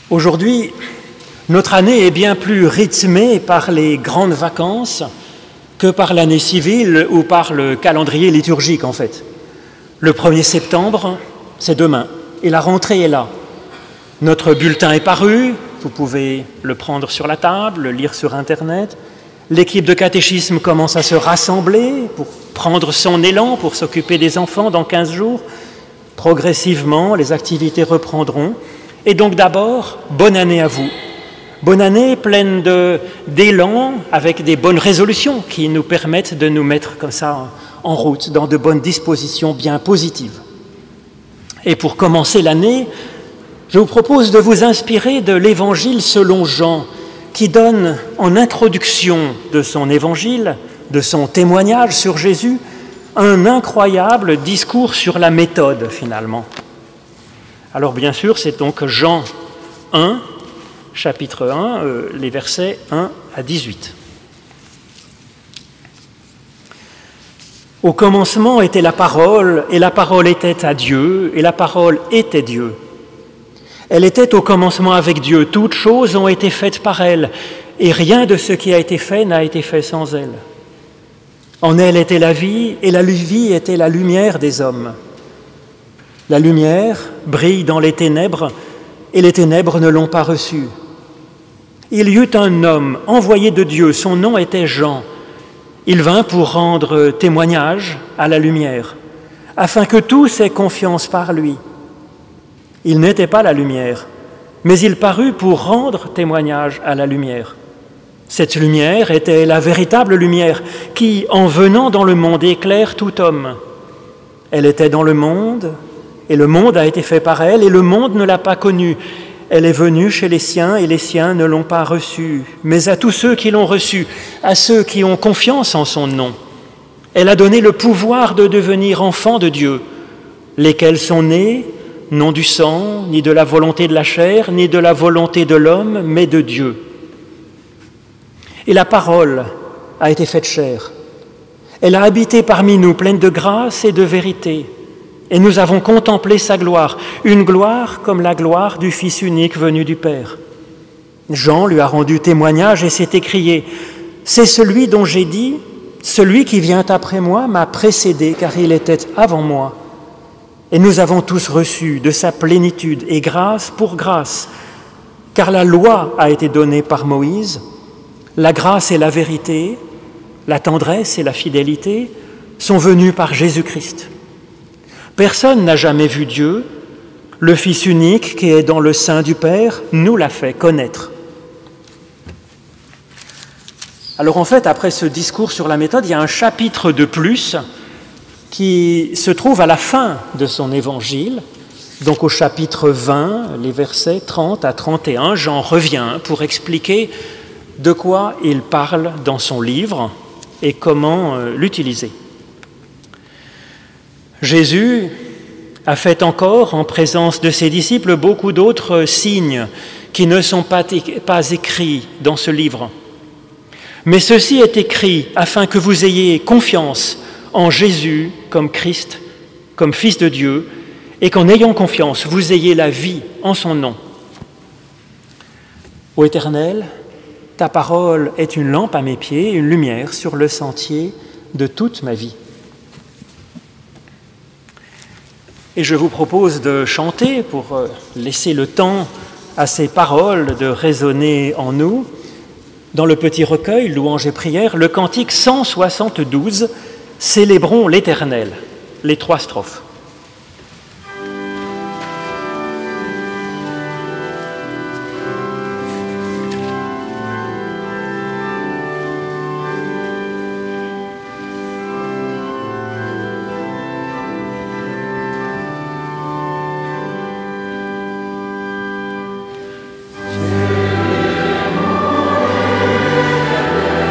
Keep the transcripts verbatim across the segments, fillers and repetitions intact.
Aujourd'hui, notre année est bien plus rythmée par les grandes vacances que par l'année civile ou par le calendrier liturgique en fait. Le premier septembre, c'est demain, et la rentrée est là. Notre bulletin est paru, vous pouvez le prendre sur la table, le lire sur Internet. L'équipe de catéchisme commence à se rassembler pour prendre son élan, pour s'occuper des enfants dans quinze jours. Progressivement, les activités reprendront. Et donc d'abord, bonne année à vous. Bonne année pleine de, d'élan, avec des bonnes résolutions qui nous permettent de nous mettre comme ça en route, dans de bonnes dispositions bien positives. Et pour commencer l'année, je vous propose de vous inspirer de l'Évangile selon Jean, qui donne en introduction de son Évangile, de son témoignage sur Jésus, un incroyable discours sur la méthode finalement. Alors bien sûr, c'est donc Jean un, chapitre un, euh, les versets un à dix-huit. Au commencement était la parole, et la parole était à Dieu, et la parole était Dieu. Elle était au commencement avec Dieu. Toutes choses ont été faites par elle, et rien de ce qui a été fait n'a été fait sans elle. En elle était la vie, et la vie était la lumière des hommes. La lumière brille dans les ténèbres, et les ténèbres ne l'ont pas reçue. Il y eut un homme envoyé de Dieu, son nom était Jean. Il vint pour rendre témoignage à la lumière, afin que tous aient confiance par lui. Il n'était pas la lumière, mais il parut pour rendre témoignage à la lumière. Cette lumière était la véritable lumière qui, en venant dans le monde, éclaire tout homme. Elle était dans le monde, et le monde a été fait par elle, et le monde ne l'a pas connue. Elle est venue chez les siens, et les siens ne l'ont pas reçue. Mais à tous ceux qui l'ont reçue, à ceux qui ont confiance en son nom, elle a donné le pouvoir de devenir enfants de Dieu, lesquels sont nés, non du sang, ni de la volonté de la chair, ni de la volonté de l'homme, mais de Dieu. Et la parole a été faite chair. Elle a habité parmi nous, pleine de grâce et de vérité. Et nous avons contemplé sa gloire, une gloire comme la gloire du Fils unique venu du Père. Jean lui a rendu témoignage et s'est écrié « C'est celui dont j'ai dit, celui qui vient après moi m'a précédé, car il était avant moi. » Et nous avons tous reçu de sa plénitude et grâce pour grâce, car la loi a été donnée par Moïse, la grâce et la vérité, la tendresse et la fidélité sont venues par Jésus-Christ. Personne n'a jamais vu Dieu, le Fils unique qui est dans le sein du Père nous l'a fait connaître. Alors en fait, après ce discours sur la méthode, il y a un chapitre de plus qui se trouve à la fin de son évangile, donc au chapitre vingt, les versets trente à trente et un, Jean revient pour expliquer de quoi il parle dans son livre et comment euh, l'utiliser. Jésus a fait encore, en présence de ses disciples, beaucoup d'autres signes qui ne sont pas, pas écrits dans ce livre. Mais ceci est écrit afin que vous ayez confiance en Jésus comme Christ, comme Fils de Dieu, et qu'en ayant confiance, vous ayez la vie en son nom. Ô Éternel, ta parole est une lampe à mes pieds, une lumière sur le sentier de toute ma vie. Et je vous propose de chanter pour laisser le temps à ces paroles de résonner en nous, dans le petit recueil Louanges et prières, le cantique cent soixante-douze, Célébrons l'Éternel, les trois strophes.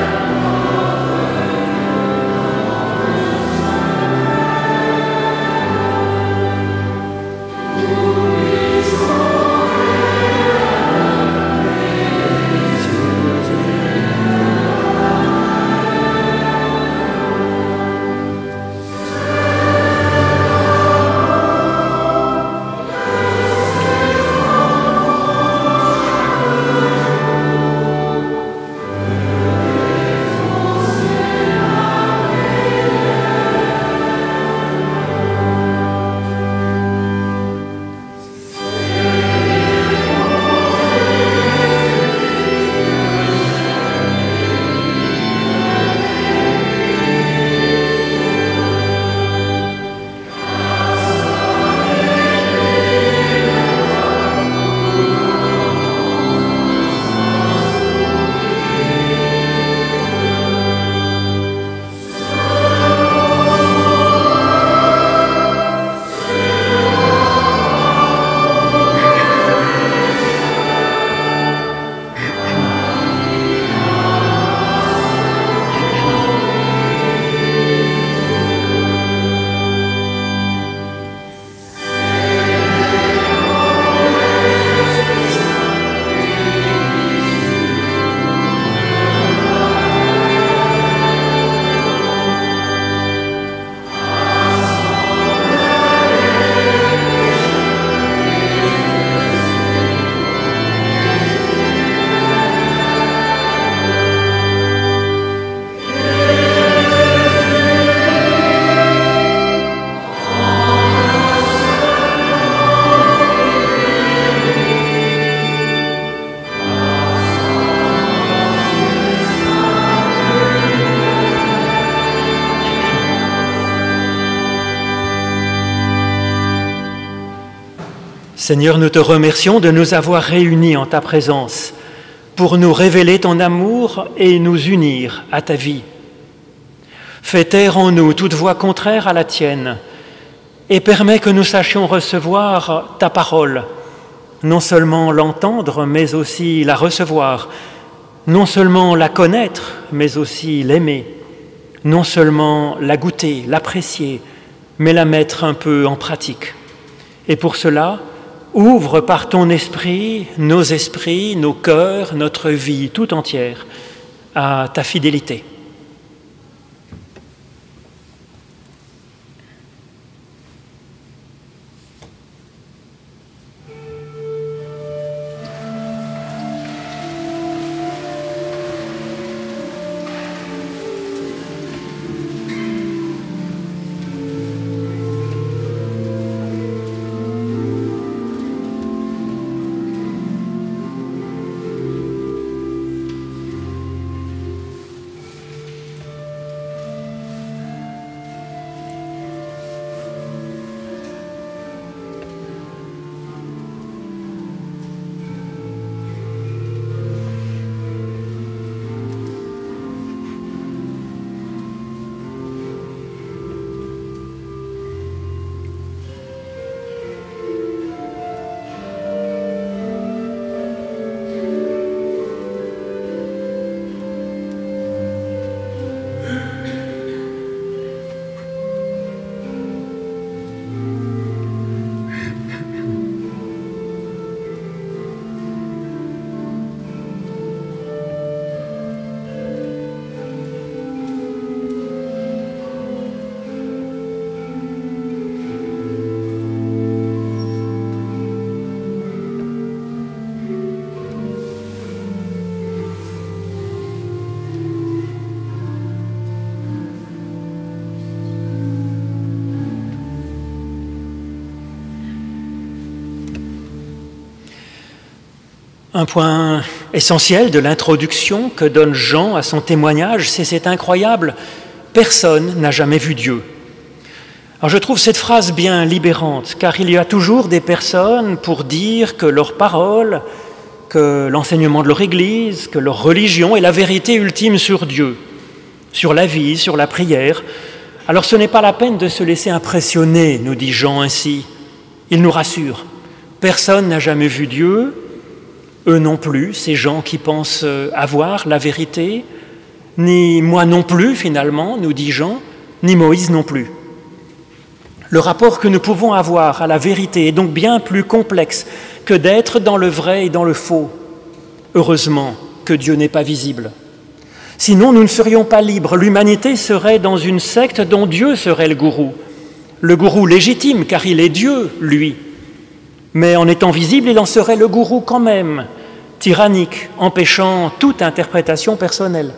Amen. Seigneur, nous te remercions de nous avoir réunis en ta présence pour nous révéler ton amour et nous unir à ta vie. Fais taire en nous toute voix contraire à la tienne et permets que nous sachions recevoir ta parole, non seulement l'entendre, mais aussi la recevoir, non seulement la connaître, mais aussi l'aimer, non seulement la goûter, l'apprécier, mais la mettre un peu en pratique. Et pour cela, ouvre par ton esprit nos esprits, nos cœurs, notre vie tout entière à ta fidélité. Un point essentiel de l'introduction que donne Jean à son témoignage, c'est cet incroyable « Personne n'a jamais vu Dieu ». Alors je trouve cette phrase bien libérante, car il y a toujours des personnes pour dire que leur parole, que l'enseignement de leur Église, que leur religion est la vérité ultime sur Dieu, sur la vie, sur la prière. Alors ce n'est pas la peine de se laisser impressionner, nous dit Jean ainsi. Il nous rassure. Personne n'a jamais vu Dieu. Eux non plus, ces gens qui pensent avoir la vérité, ni moi non plus finalement, nous dit Jean, ni Moïse non plus. Le rapport que nous pouvons avoir à la vérité est donc bien plus complexe que d'être dans le vrai et dans le faux. Heureusement que Dieu n'est pas visible. Sinon, nous ne serions pas libres. L'humanité serait dans une secte dont Dieu serait le gourou. Le gourou légitime, car il est Dieu, lui. Mais en étant visible, il en serait le gourou quand même, tyrannique, empêchant toute interprétation personnelle.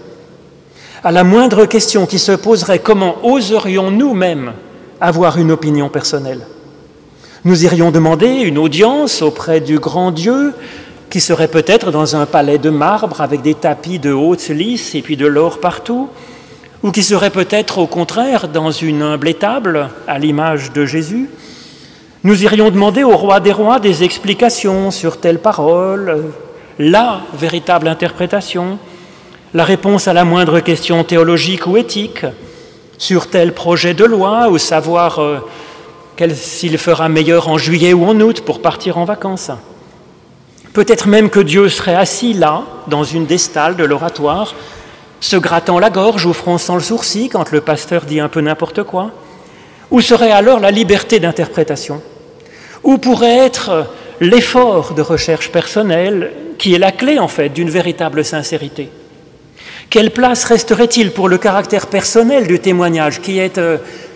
À la moindre question qui se poserait, comment oserions nous-mêmes avoir une opinion personnelle? Nous irions demander une audience auprès du grand Dieu, qui serait peut-être dans un palais de marbre avec des tapis de haute lisse et puis de l'or partout, ou qui serait peut-être au contraire dans une humble étable, à l'image de Jésus. Nous irions demander au roi des rois des explications sur telle parole, la véritable interprétation, la réponse à la moindre question théologique ou éthique, sur tel projet de loi, ou savoir euh, quel, s'il fera meilleur en juillet ou en août pour partir en vacances. Peut-être même que Dieu serait assis là, dans une des stalles de l'oratoire, se grattant la gorge ou fronçant le sourcil quand le pasteur dit un peu n'importe quoi. Où serait alors la liberté d'interprétation? Où pourrait être l'effort de recherche personnelle qui est la clé en fait d'une véritable sincérité? Quelle place resterait-il pour le caractère personnel du témoignage qui est euh,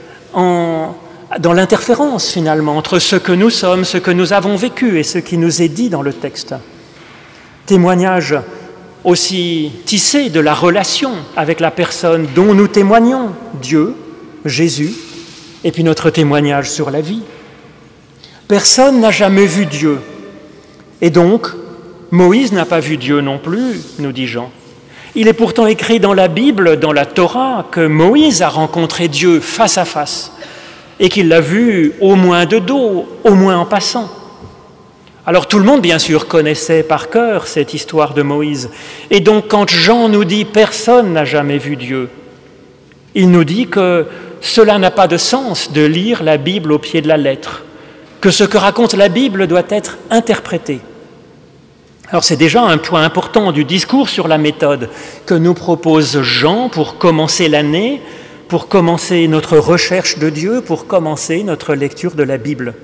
en, dans l'interférence finalement entre ce que nous sommes, ce que nous avons vécu et ce qui nous est dit dans le texte? Témoignage aussi tissé de la relation avec la personne dont nous témoignons, Dieu, Jésus, et puis notre témoignage sur la vie. Personne n'a jamais vu Dieu. Et donc, Moïse n'a pas vu Dieu non plus, nous dit Jean. Il est pourtant écrit dans la Bible, dans la Torah, que Moïse a rencontré Dieu face à face et qu'il l'a vu au moins de dos, au moins en passant. Alors tout le monde, bien sûr, connaissait par cœur cette histoire de Moïse. Et donc quand Jean nous dit « personne n'a jamais vu Dieu », il nous dit que cela n'a pas de sens de lire la Bible au pied de la lettre, que ce que raconte la Bible doit être interprété. Alors c'est déjà un point important du discours sur la méthode que nous propose Jean pour commencer l'année, pour commencer notre recherche de Dieu, pour commencer notre lecture de la Bible.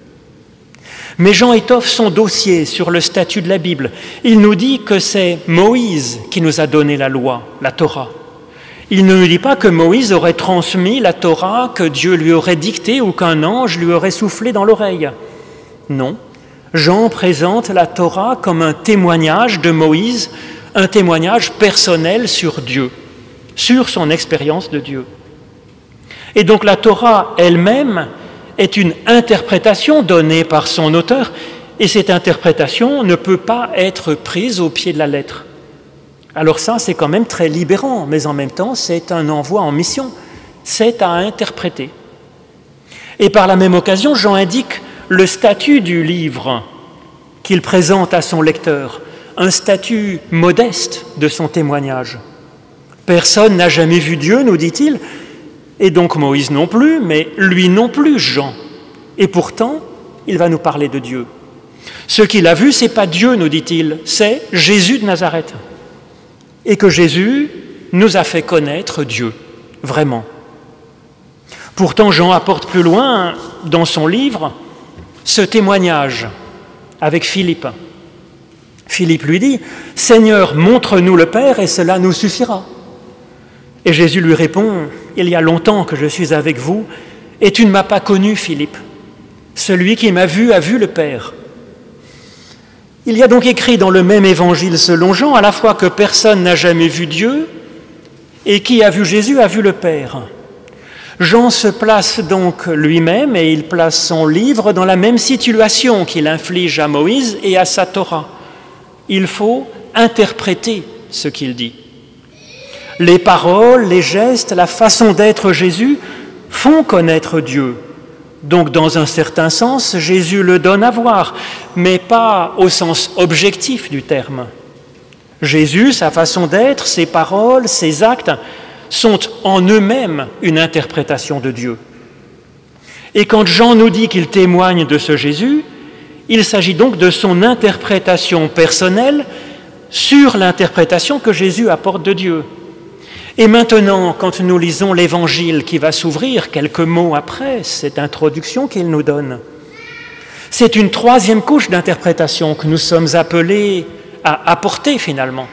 Mais Jean étoffe son dossier sur le statut de la Bible. Il nous dit que c'est Moïse qui nous a donné la loi, la Torah. Il ne nous dit pas que Moïse aurait transmis la Torah, que Dieu lui aurait dictée ou qu'un ange lui aurait soufflé dans l'oreille. Non, Jean présente la Torah comme un témoignage de Moïse, un témoignage personnel sur Dieu, sur son expérience de Dieu. Et donc la Torah elle-même est une interprétation donnée par son auteur, et cette interprétation ne peut pas être prise au pied de la lettre. Alors ça, c'est quand même très libérant, mais en même temps, c'est un envoi en mission, c'est à interpréter. Et par la même occasion, Jean indique le statut du livre qu'il présente à son lecteur, un statut modeste de son témoignage. Personne n'a jamais vu Dieu, nous dit-il, et donc Moïse non plus, mais lui non plus, Jean. Et pourtant, il va nous parler de Dieu. Ce qu'il a vu, ce n'est pas Dieu, nous dit-il, c'est Jésus de Nazareth. Et que Jésus nous a fait connaître Dieu, vraiment. Pourtant, Jean apporte plus loin, dans son livre, ce témoignage avec Philippe. Philippe lui dit « Seigneur, montre-nous le Père et cela nous suffira. » Et Jésus lui répond « Il y a longtemps que je suis avec vous et tu ne m'as pas connu, Philippe. Celui qui m'a vu a vu le Père. » Il y a donc écrit dans le même évangile selon Jean à la fois que personne n'a jamais vu Dieu et qui a vu Jésus a vu le Père. Jean se place donc lui-même et il place son livre dans la même situation qu'il inflige à Moïse et à sa Torah. Il faut interpréter ce qu'il dit. Les paroles, les gestes, la façon d'être Jésus font connaître Dieu. Donc, dans un certain sens, Jésus le donne à voir, mais pas au sens objectif du terme. Jésus, sa façon d'être, ses paroles, ses actes sont en eux-mêmes une interprétation de Dieu. Et quand Jean nous dit qu'il témoigne de ce Jésus, il s'agit donc de son interprétation personnelle sur l'interprétation que Jésus apporte de Dieu. Et maintenant, quand nous lisons l'Évangile qui va s'ouvrir quelques mots après cette introduction qu'il nous donne, c'est une troisième couche d'interprétation que nous sommes appelés à apporter finalement.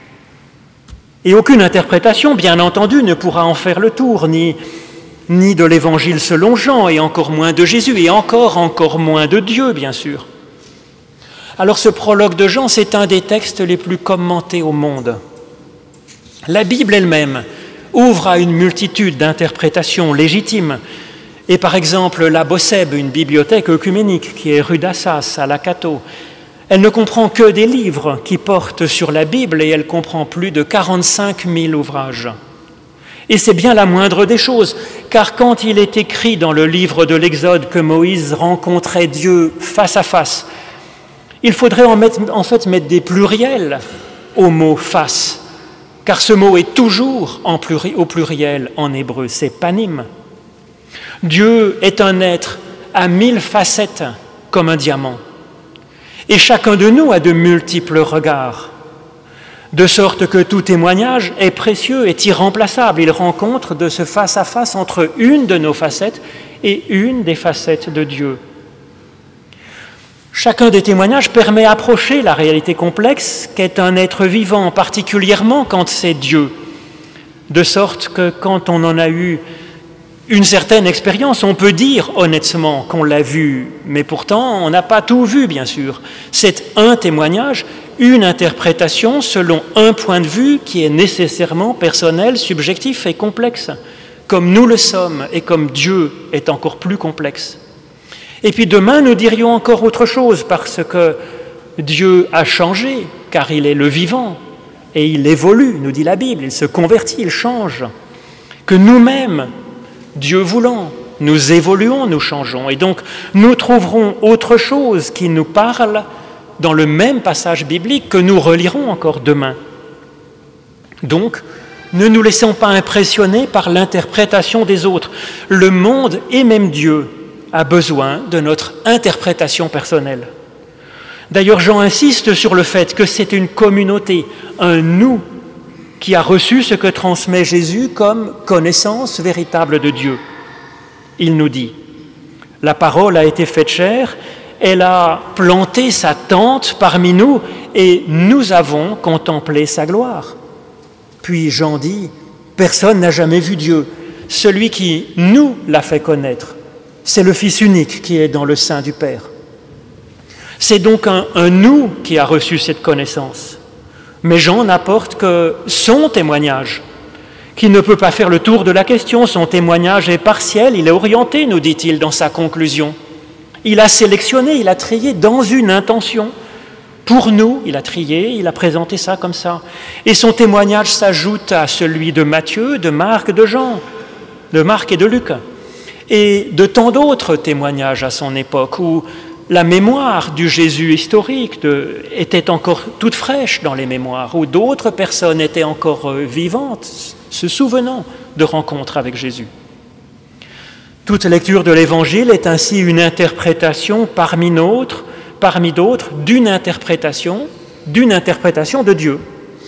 Et aucune interprétation, bien entendu, ne pourra en faire le tour, ni, ni de l'Évangile selon Jean, et encore moins de Jésus, et encore, encore moins de Dieu, bien sûr. Alors ce prologue de Jean, c'est un des textes les plus commentés au monde. La Bible elle-même ouvre à une multitude d'interprétations légitimes. Et par exemple, la Bosseb, une bibliothèque œcuménique qui est rue d'Assas, à la Cato, elle ne comprend que des livres qui portent sur la Bible et elle comprend plus de quarante-cinq mille ouvrages. Et c'est bien la moindre des choses, car quand il est écrit dans le livre de l'Exode que Moïse rencontrait Dieu face à face, il faudrait en, mettre, en fait mettre des pluriels au mot « face », car ce mot est toujours en pluri, au pluriel en hébreu, c'est panim. Dieu est un être à mille facettes comme un diamant. Et chacun de nous a de multiples regards, de sorte que tout témoignage est précieux, est irremplaçable. Il rencontre de ce face-à-face entre une de nos facettes et une des facettes de Dieu. Chacun des témoignages permet d'approcher la réalité complexe qu'est un être vivant, particulièrement quand c'est Dieu. De sorte que quand on en a eu une certaine expérience, on peut dire honnêtement qu'on l'a vu, mais pourtant on n'a pas tout vu, bien sûr. C'est un témoignage, une interprétation selon un point de vue qui est nécessairement personnel, subjectif et complexe, comme nous le sommes et comme Dieu est encore plus complexe. Et puis demain, nous dirions encore autre chose, parce que Dieu a changé, car il est le vivant, et il évolue, nous dit la Bible, il se convertit, il change. Que nous-mêmes, Dieu voulant, Nous évoluons, nous changeons. Et donc, nous trouverons autre chose qui nous parle dans le même passage biblique que nous relirons encore demain. Donc, ne nous laissons pas impressionner par l'interprétation des autres. Le monde et même Dieu a besoin de notre interprétation personnelle. D'ailleurs, Jean insiste sur le fait que c'est une communauté, un « nous » qui a reçu ce que transmet Jésus comme connaissance véritable de Dieu. Il nous dit, la parole a été faite chair, elle a planté sa tente parmi nous et nous avons contemplé sa gloire. Puis Jean dit, personne n'a jamais vu Dieu. Celui qui nous l'a fait connaître, c'est le Fils unique qui est dans le sein du Père. C'est donc un, un nous qui a reçu cette connaissance. Mais Jean n'apporte que son témoignage, qui ne peut pas faire le tour de la question. Son témoignage est partiel, il est orienté, nous dit-il dans sa conclusion. Il a sélectionné, il a trié dans une intention. Pour nous, il a trié, il a présenté ça comme ça. Et son témoignage s'ajoute à celui de Matthieu, de Marc, de Jean, de Marc et de Luc. Et de tant d'autres témoignages à son époque où la mémoire du Jésus historique de, était encore toute fraîche dans les mémoires, où d'autres personnes étaient encore vivantes, se souvenant de rencontres avec Jésus. Toute lecture de l'Évangile est ainsi une interprétation parmi d'autres, parmi d'autres, d'une interprétation, d'une interprétation de Dieu.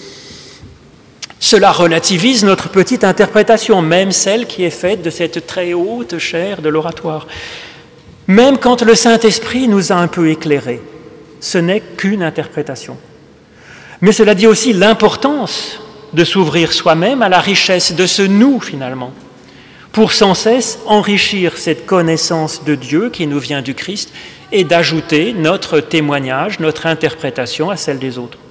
Cela relativise notre petite interprétation, même celle qui est faite de cette très haute chair de l'oratoire. Même quand le Saint-Esprit nous a un peu éclairés, ce n'est qu'une interprétation. Mais cela dit aussi l'importance de s'ouvrir soi-même à la richesse de ce nous, finalement, pour sans cesse enrichir cette connaissance de Dieu qui nous vient du Christ et d'ajouter notre témoignage, notre interprétation à celle des autres.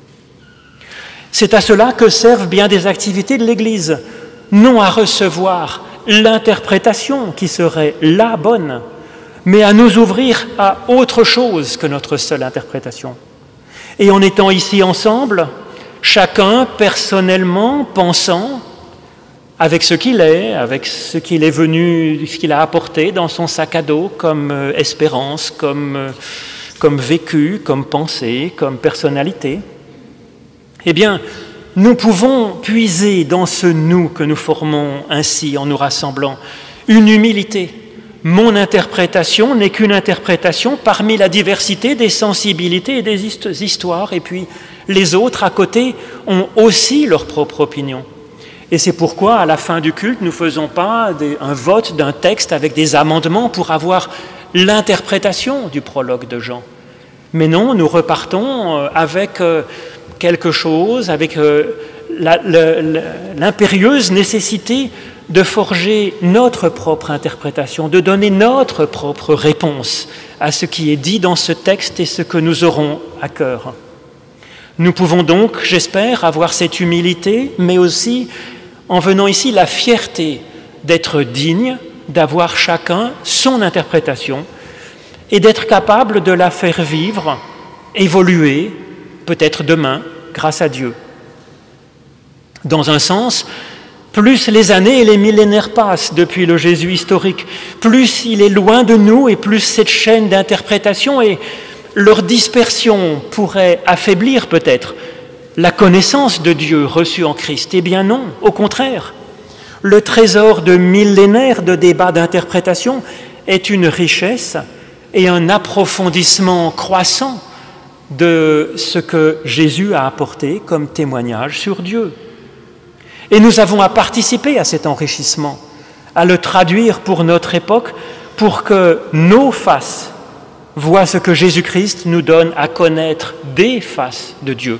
C'est à cela que servent bien des activités de l'Église, non à recevoir l'interprétation qui serait la bonne, mais à nous ouvrir à autre chose que notre seule interprétation. Et en étant ici ensemble, chacun personnellement pensant avec ce qu'il est, avec ce qu'il est venu, ce qu'il a apporté dans son sac à dos comme euh, espérance, comme, euh, comme vécu, comme pensée, comme personnalité, eh bien, nous pouvons puiser dans ce nous que nous formons ainsi en nous rassemblant une humilité. Mon interprétation n'est qu'une interprétation parmi la diversité des sensibilités et des histoires, et puis les autres à côté ont aussi leur propre opinion. Et c'est pourquoi, à la fin du culte, nous ne faisons pas des, un vote d'un texte avec des amendements pour avoir l'interprétation du prologue de Jean. Mais non, nous repartons avec quelque chose, avec la, la, l'impérieuse nécessité de forger notre propre interprétation, de donner notre propre réponse à ce qui est dit dans ce texte et ce que nous aurons à cœur. Nous pouvons donc, j'espère, avoir cette humilité, mais aussi, en venant ici, la fierté d'être digne, d'avoir chacun son interprétation et d'être capable de la faire vivre, évoluer, peut-être demain, grâce à Dieu. Dans un sens, plus les années et les millénaires passent depuis le Jésus historique, plus il est loin de nous et plus cette chaîne d'interprétation et leur dispersion pourrait affaiblir peut-être la connaissance de Dieu reçue en Christ. Eh bien non, au contraire, le trésor de millénaires de débats d'interprétation est une richesse et un approfondissement croissant de ce que Jésus a apporté comme témoignage sur Dieu. Et nous avons à participer à cet enrichissement, à le traduire pour notre époque, pour que nos faces voient ce que Jésus-Christ nous donne à connaître des faces de Dieu.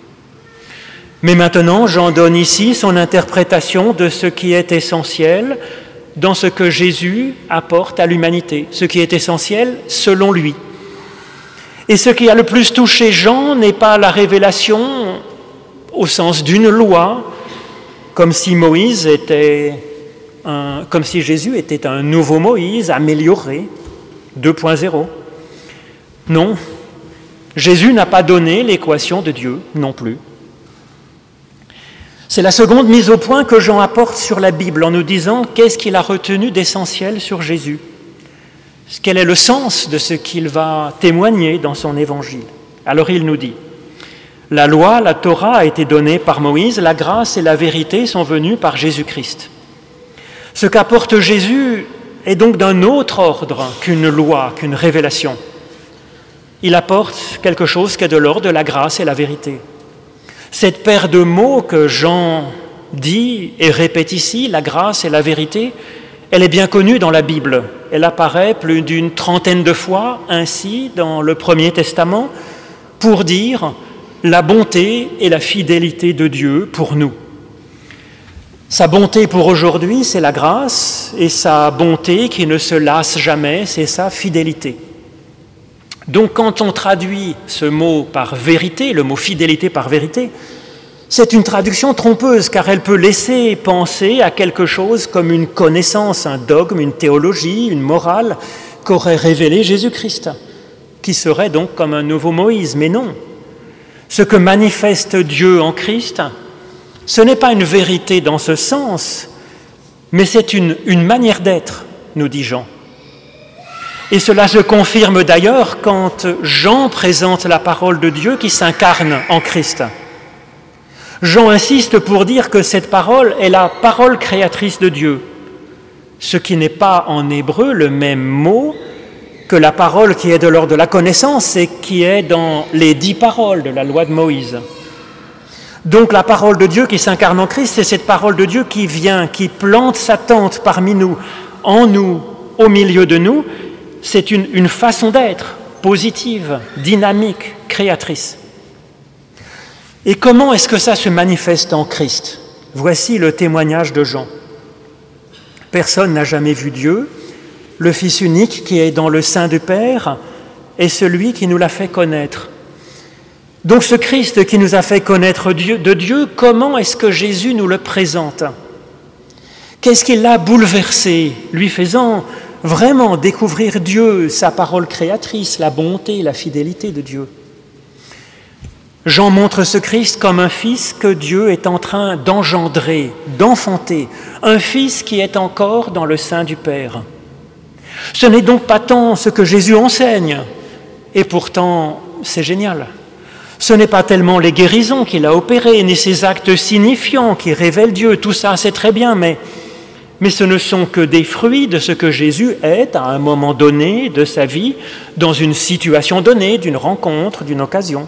Mais maintenant, Jean donne ici son interprétation de ce qui est essentiel dans ce que Jésus apporte à l'humanité, ce qui est essentiel selon lui. Et ce qui a le plus touché Jean n'est pas la révélation au sens d'une loi, comme si Moïse était un, comme si Jésus était un nouveau Moïse amélioré, deux point zéro. Non, Jésus n'a pas donné l'équation de Dieu non plus. C'est la seconde mise au point que Jean apporte sur la Bible en nous disant qu'est-ce qu'il a retenu d'essentiel sur Jésus. Quel est le sens de ce qu'il va témoigner dans son évangile? Alors il nous dit, la loi, la Torah a été donnée par Moïse, la grâce et la vérité sont venues par Jésus-Christ. Ce qu'apporte Jésus est donc d'un autre ordre qu'une loi, qu'une révélation. Il apporte quelque chose qui est de l'ordre de la grâce et la vérité. Cette paire de mots que Jean dit et répète ici, la grâce et la vérité, elle est bien connue dans la Bible. Elle apparaît plus d'une trentaine de fois ainsi dans le Premier Testament pour dire la bonté et la fidélité de Dieu pour nous. Sa bonté pour aujourd'hui, c'est la grâce, et sa bonté qui ne se lasse jamais, c'est sa fidélité. Donc quand on traduit ce mot par vérité, le mot fidélité par vérité, c'est une traduction trompeuse car elle peut laisser penser à quelque chose comme une connaissance, un dogme, une théologie, une morale qu'aurait révélé Jésus-Christ, qui serait donc comme un nouveau Moïse, mais non. Ce que manifeste Dieu en Christ, ce n'est pas une vérité dans ce sens, mais c'est une, une manière d'être, nous dit Jean. Et cela se confirme d'ailleurs quand Jean présente la parole de Dieu qui s'incarne en Christ. Jean insiste pour dire que cette parole est la parole créatrice de Dieu, ce qui n'est pas en hébreu le même mot que la parole qui est de l'ordre de la connaissance et qui est dans les dix paroles de la loi de Moïse. Donc la parole de Dieu qui s'incarne en Christ, c'est cette parole de Dieu qui vient, qui plante sa tente parmi nous, en nous, au milieu de nous. C'est une, une façon d'être positive, dynamique, créatrice. Et comment est-ce que ça se manifeste en Christ? Voici le témoignage de Jean. Personne n'a jamais vu Dieu. Le Fils unique qui est dans le sein du Père est celui qui nous l'a fait connaître. Donc ce Christ qui nous a fait connaître Dieu, de Dieu, comment est-ce que Jésus nous le présente? Qu'est-ce qui l'a bouleversé, lui faisant vraiment découvrir Dieu, sa parole créatrice, la bonté, la fidélité de Dieu? Jean montre ce Christ comme un fils que Dieu est en train d'engendrer, d'enfanter, un fils qui est encore dans le sein du Père. Ce n'est donc pas tant ce que Jésus enseigne, et pourtant c'est génial. Ce n'est pas tellement les guérisons qu'il a opérées, ni ses actes signifiants qui révèlent Dieu, tout ça c'est très bien, mais, mais ce ne sont que des fruits de ce que Jésus est à un moment donné de sa vie, dans une situation donnée, d'une rencontre, d'une occasion.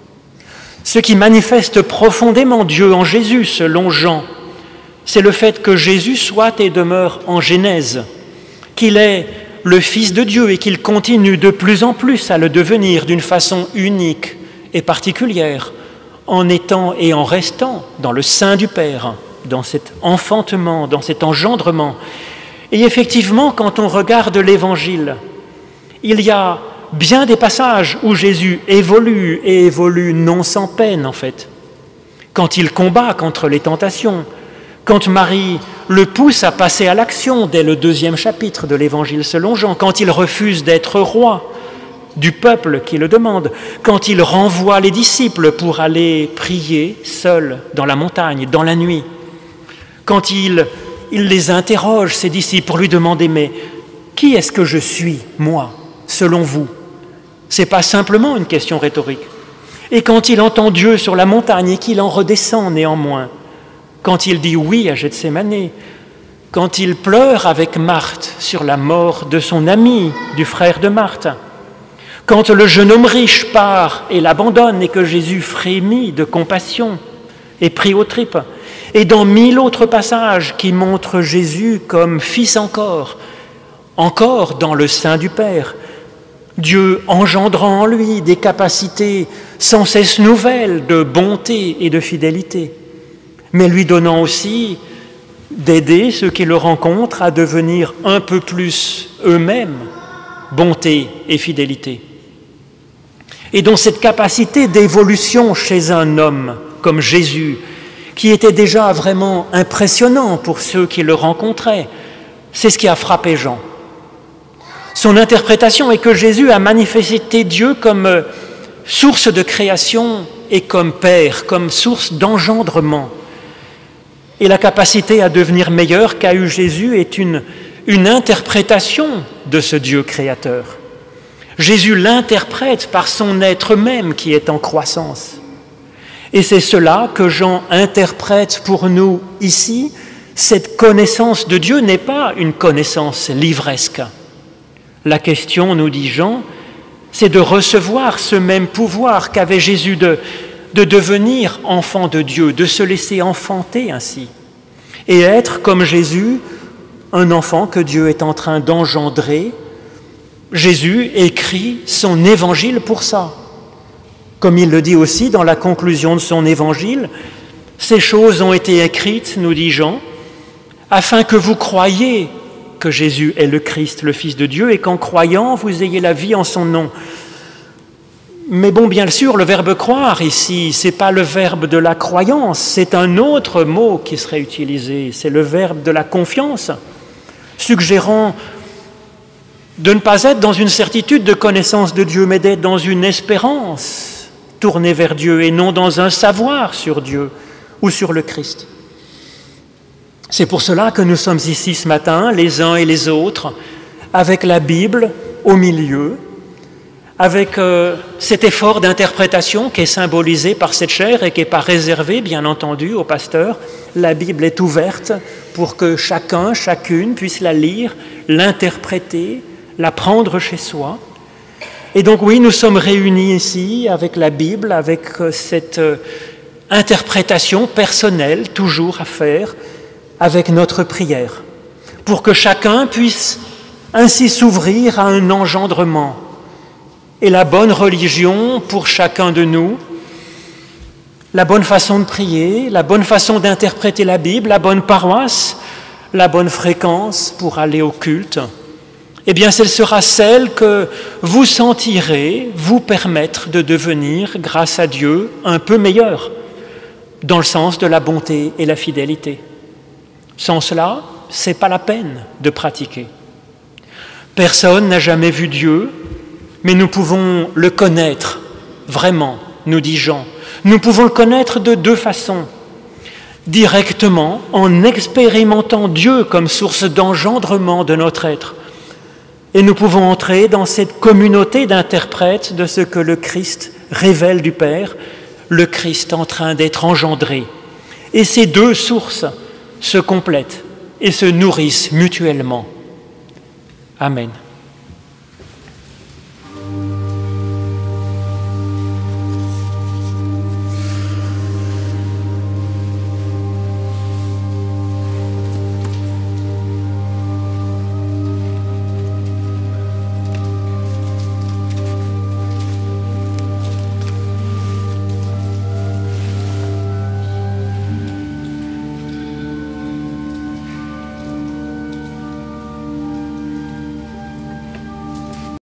Ce qui manifeste profondément Dieu en Jésus, selon Jean, c'est le fait que Jésus soit et demeure en Genèse, qu'il est le Fils de Dieu et qu'il continue de plus en plus à le devenir d'une façon unique et particulière, en étant et en restant dans le sein du Père, dans cet enfantement, dans cet engendrement. Et effectivement, quand on regarde l'Évangile, il y a bien des passages où Jésus évolue et évolue non sans peine en fait. Quand il combat contre les tentations, quand Marie le pousse à passer à l'action dès le deuxième chapitre de l'Évangile selon Jean, quand il refuse d'être roi du peuple qui le demande, quand il renvoie les disciples pour aller prier seuls dans la montagne, dans la nuit, quand il, il les interroge, ses disciples, pour lui demander « Mais qui est-ce que je suis, moi, selon vous ?» Ce n'est pas simplement une question rhétorique. Et quand il entend Dieu sur la montagne et qu'il en redescend néanmoins, quand il dit oui à Gethsémanée, quand il pleure avec Marthe sur la mort de son ami, du frère de Marthe, quand le jeune homme riche part et l'abandonne et que Jésus frémit de compassion et pris aux tripes, et dans mille autres passages qui montrent Jésus comme fils encore, encore dans le sein du Père, Dieu engendrant en lui des capacités sans cesse nouvelles de bonté et de fidélité, mais lui donnant aussi d'aider ceux qui le rencontrent à devenir un peu plus eux-mêmes bonté et fidélité. Et donc cette capacité d'évolution chez un homme comme Jésus, qui était déjà vraiment impressionnant pour ceux qui le rencontraient, c'est ce qui a frappé Jean. Son interprétation est que Jésus a manifesté Dieu comme source de création et comme Père, comme source d'engendrement. Et la capacité à devenir meilleur qu'a eu Jésus est une, une interprétation de ce Dieu créateur. Jésus l'interprète par son être même qui est en croissance. Et c'est cela que Jean interprète pour nous ici. Cette connaissance de Dieu n'est pas une connaissance livresque. La question, nous dit Jean, c'est de recevoir ce même pouvoir qu'avait Jésus de, de devenir enfant de Dieu, de se laisser enfanter ainsi, et être comme Jésus, un enfant que Dieu est en train d'engendrer. Jésus écrit son évangile pour ça. Comme il le dit aussi dans la conclusion de son évangile, ces choses ont été écrites, nous dit Jean, afin que vous croyiez que Jésus est le Christ, le Fils de Dieu, et qu'en croyant, vous ayez la vie en son nom. Mais bon, bien sûr, le verbe croire ici, ce n'est pas le verbe de la croyance, c'est un autre mot qui serait utilisé, c'est le verbe de la confiance, suggérant de ne pas être dans une certitude de connaissance de Dieu, mais d'être dans une espérance tournée vers Dieu et non dans un savoir sur Dieu ou sur le Christ. C'est pour cela que nous sommes ici ce matin, les uns et les autres, avec la Bible au milieu, avec euh, cet effort d'interprétation qui est symbolisé par cette chaire et qui n'est pas réservé, bien entendu, au pasteur. La Bible est ouverte pour que chacun, chacune puisse la lire, l'interpréter, la prendre chez soi. Et donc oui, nous sommes réunis ici avec la Bible, avec cette euh, interprétation personnelle, toujours à faire, avec notre prière, pour que chacun puisse ainsi s'ouvrir à un engendrement. Et la bonne religion pour chacun de nous, la bonne façon de prier, la bonne façon d'interpréter la Bible, la bonne paroisse, la bonne fréquence pour aller au culte, eh bien, ce sera celle que vous sentirez vous permettre de devenir, grâce à Dieu, un peu meilleur, dans le sens de la bonté et la fidélité. Sans cela, ce n'est pas la peine de pratiquer. Personne n'a jamais vu Dieu, mais nous pouvons le connaître, vraiment, nous dit Jean. Nous pouvons le connaître de deux façons. Directement, en expérimentant Dieu comme source d'engendrement de notre être. Et nous pouvons entrer dans cette communauté d'interprètes de ce que le Christ révèle du Père, le Christ en train d'être engendré. Et ces deux sources se complètent et se nourrissent mutuellement. Amen.